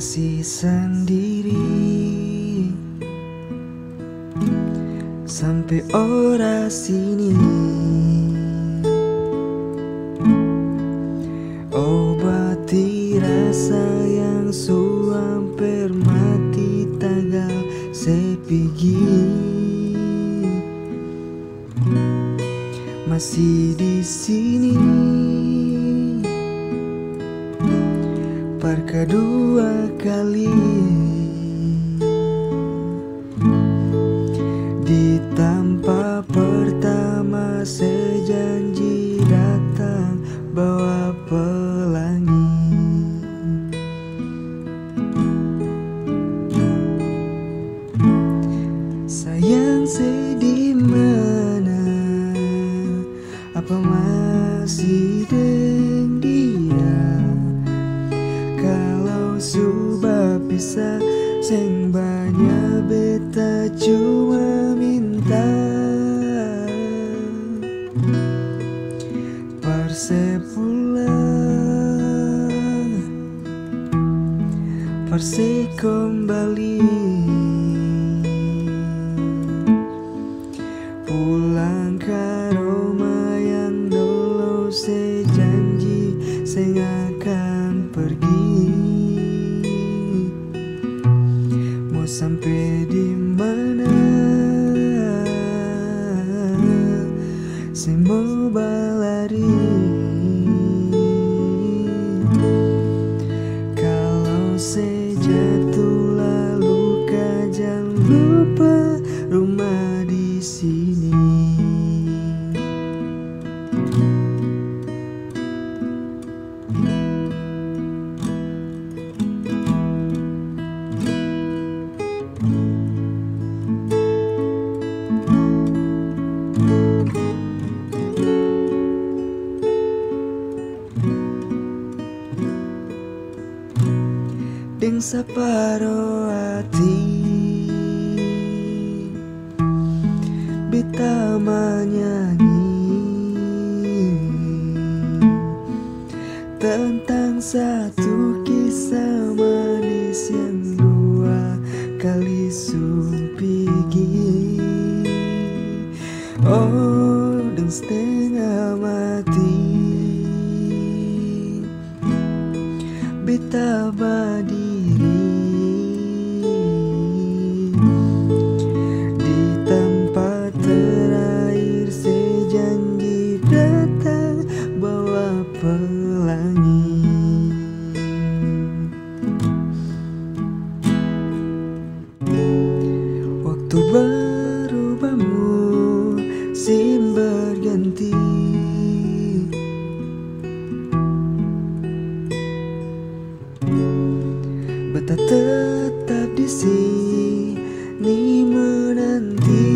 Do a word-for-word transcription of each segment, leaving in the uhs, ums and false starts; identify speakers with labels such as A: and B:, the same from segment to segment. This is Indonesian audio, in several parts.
A: masih sendiri sampai ora sini. Obati rasa yang suamper mati tagal sepigi. Masih di sini per kedua kali. Di tanpa pertama sejanji datang bawa pelangi. Sayang sedih mana, apa masih deng dia? Kalau sudah bisa seng banyak beta cuma minta parse pulang, parse kembali, pulang ke rumah yang dulu sejanji seng akan pergi. Mau sampai di mana seng mau balari. Kalau sejatuh lalu kau jangan lupa rumah di sini. Deng saparo hati beta menyanyi tentang satu kisah manis yang dua kali sumpigi. Oh, deng setengah mati beta berdiri di tempat terakhir sejanji datang bawa pelangi. Waktu berubahmu sim berganti. Beta tetap di sini menanti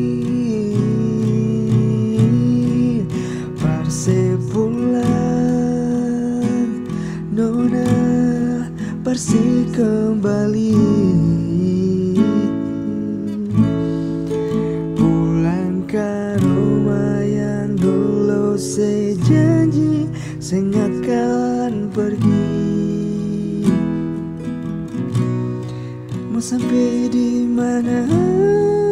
A: parse pulang, nona parse kembali, pulang ke rumah yang dulu sejanji seng akan pergi. Mau sampai di mana?